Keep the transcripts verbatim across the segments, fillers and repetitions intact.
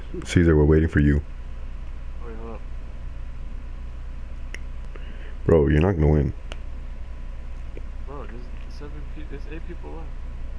Caesar, we're waiting for you. Wait, hold up. Bro, you're not gonna win. Bro, there's seven pe- there's eight people left.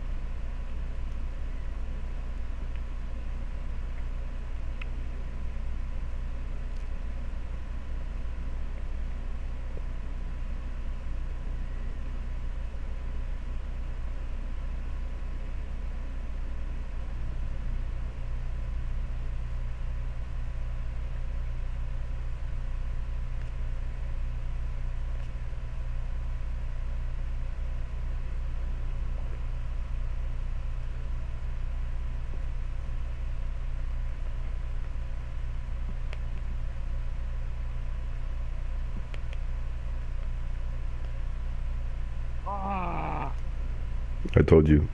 Ah! I told you.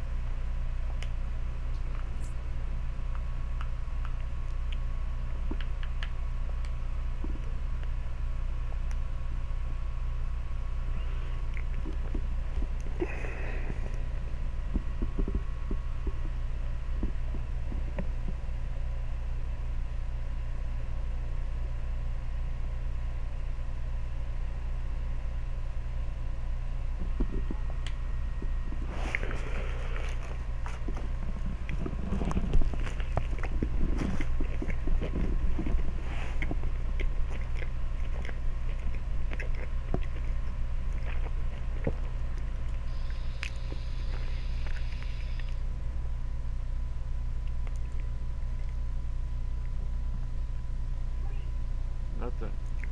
Nothing.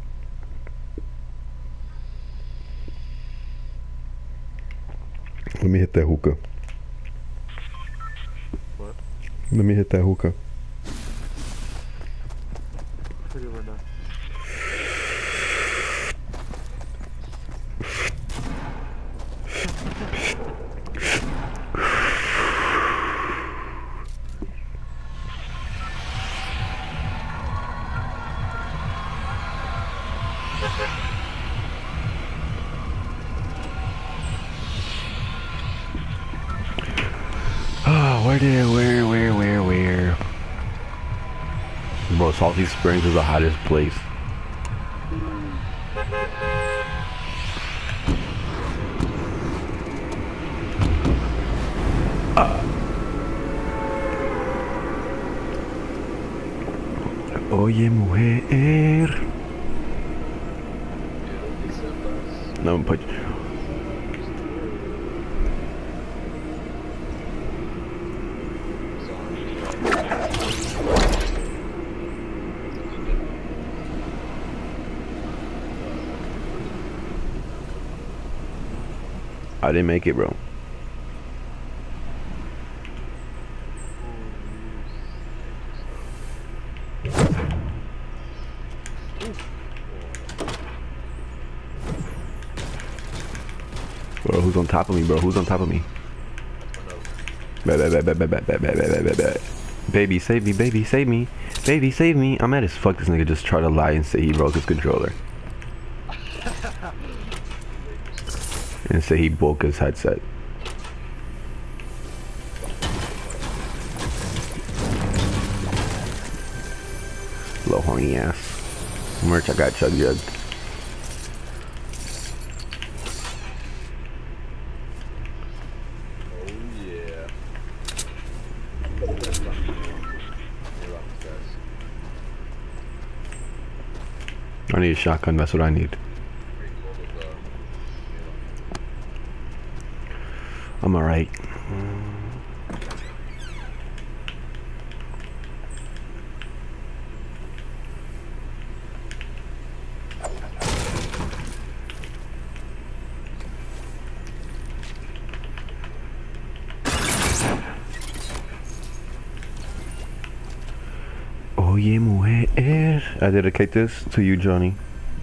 Let me hit that hookah. What? Let me hit that hookah. Pretty right now. Ah, where did where where where where? Bro, Salty Springs is the hottest place. Ah. Oye, mujer. No, put. I didn't make it, bro. Bro, who's on top of me, bro? Who's on top of me? Ba- ba- ba- ba- ba- ba- ba- ba- ba- ba- ba. Baby, save me, baby, save me. Baby, save me. I'm mad as fuck this nigga just tried to lie and say he broke his controller. And say he broke his headset. Little horny ass. Merch, I got Chug Jug. I need a shotgun, that's what I need. I'm alright. Oye, mujer. I dedicate this to you, Johnny.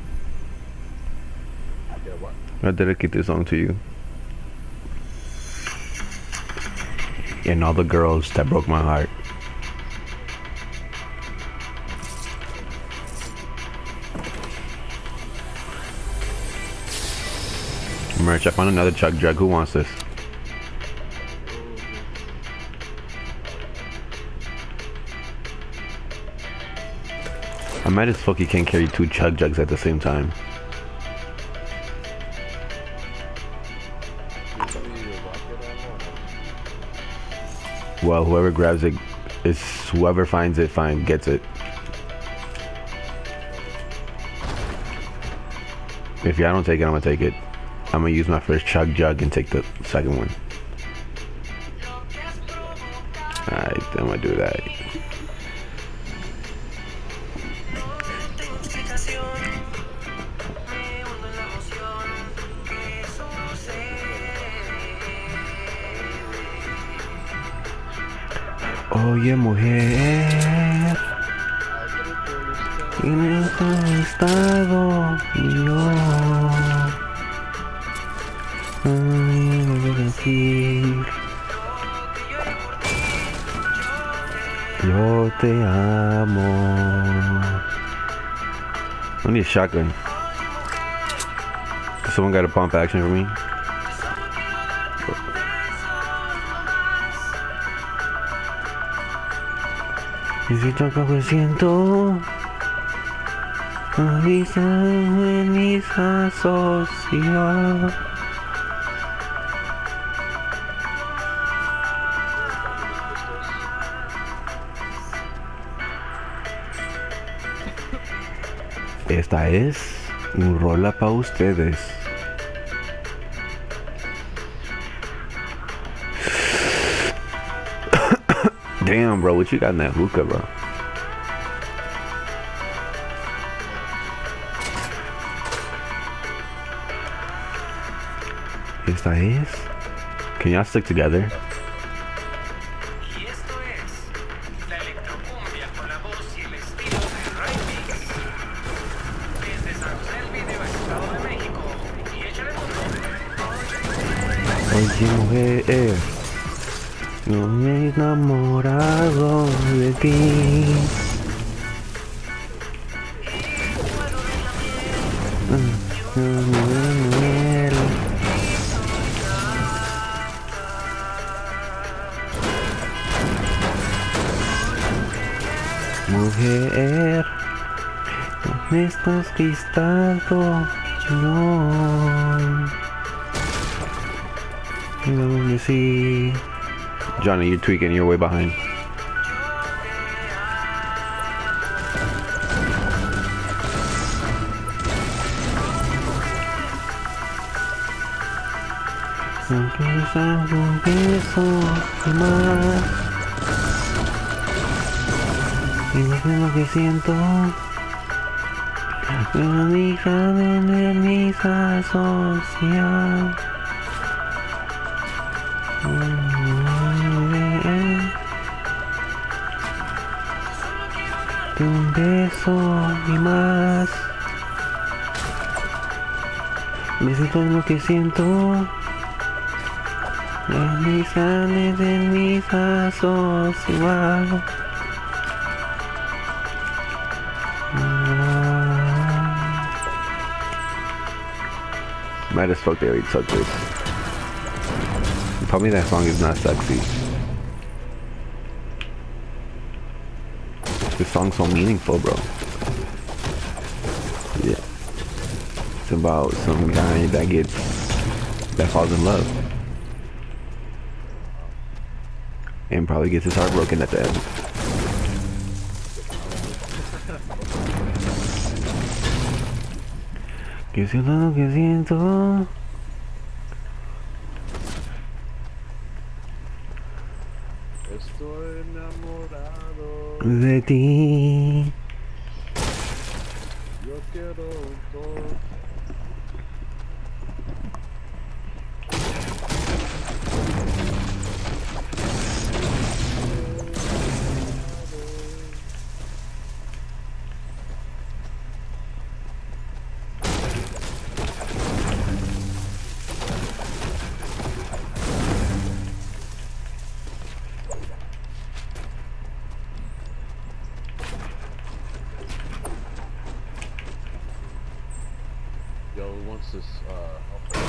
Yeah, what? I dedicate this song to you. And all the girls that broke my heart. Merch, I found another Chug Jug. Who wants this? I might as fuck you can't carry two chug jugs at the same time. Well, whoever grabs it is whoever finds it, fine, gets it. If y'all don't take it, I'm gonna take it. I'm gonna use my first chug jug and take the second one. Alright, I'm gonna do that. Oye, mujer, tienes un estado yo. Ay, no voy a decir. Yo te amo. I need a shotgun. Someone got a pump action for me? Necesito que me siento. Avísame en mis asociados. Esta es un rola pa' ustedes. Damn, bro, what you got in that hookah, bro? Esta es. Can y'all stick together? Oye, mujer, no me he enamorado de ti. Mujer, no me estás gritando, no. Let me see. Johnny, you're tweaking, you're way behind. No quieres un beso más. Y no sé lo que siento. Pero déjame ver mis asociados. De un beso y más. Necesito lo que siento. En mis sales, en mis asociados. Might as fuck they already took this. Tell me that song is not sexy. This song's so meaningful, bro. Yeah. It's about some guy that gets, that falls in love. And probably gets his heart broken at the end. Que siento lo que siento. Estoy enamorado de ti. Yo quiero todo. Yo, once this, uh...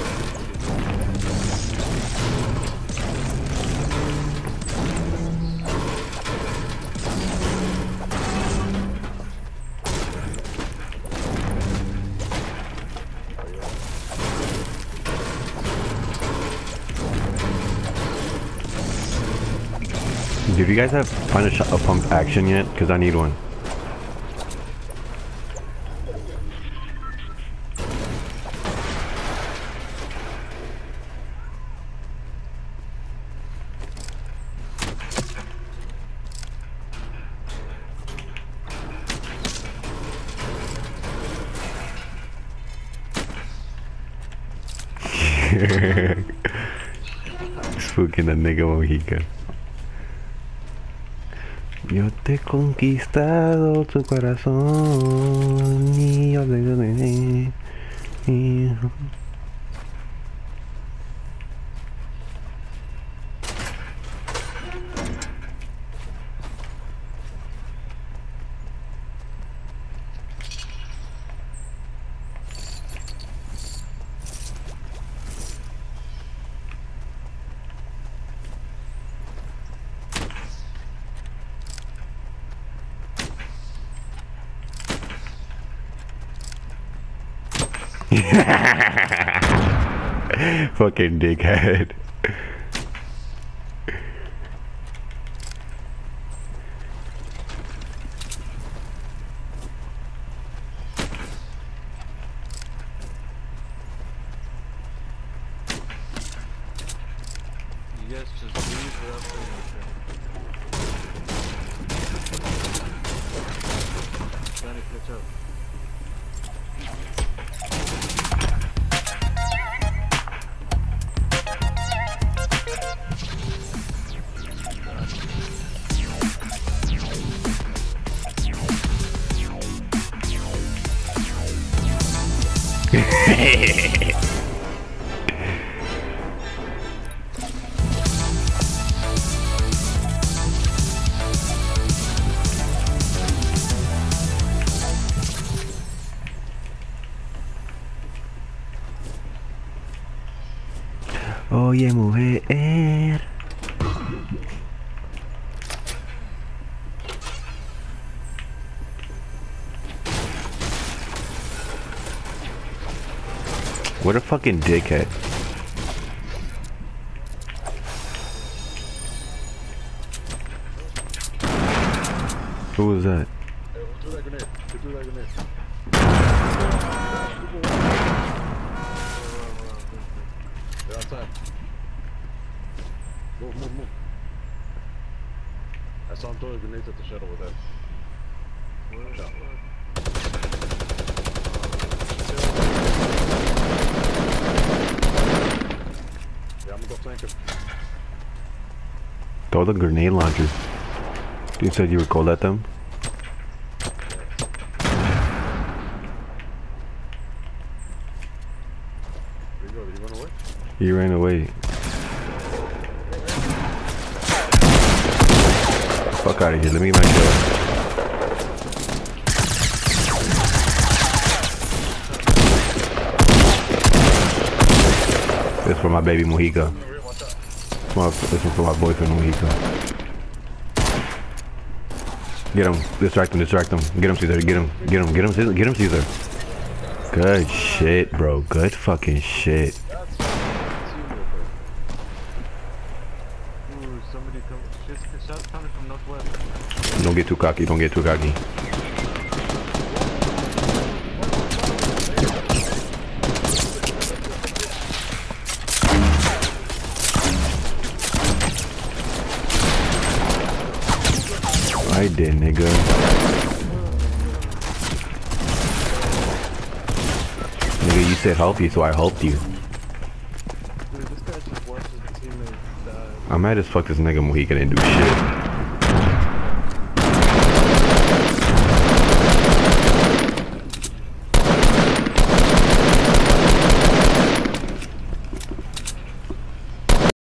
Dude, you guys have find a, sh a pump action yet? Cause I need one. Spooking the nigga Mojica. Yo te he conquistado tu corazón y yo te gané. Fucking dickhead. You guys just leave without saying anything. Trying to catch up. Oye, mujer. What a fucking dickhead. Who was that? Hey, who threw that grenade? Who threw that grenade? They're outside. Move, move, move. I saw him throw the grenades at the shuttle with that. Where is Shot. Yeah, I'm gonna go flank him. Throw the grenade launcher. You said you were cold at them? Where you go? Did he run away? He ran away. Fuck out of here. Let me get my kill. This for my baby Mojica. This is for my boyfriend Mojica. Get him. Distract him. Distract him. Get him, Caesar. Get him. Get him. Get him, Caesar. Get him, Caesar. Good shit, bro. Good fucking shit. Ooh, somebody come. Shit's shots coming from northwest. Don't get too cocky. Don't get too cocky. I did, nigga. Nigga, you said help you, so I helped you. Dude, this guy just watches his teammates die. I might as fuck this nigga Mojica didn't do shit.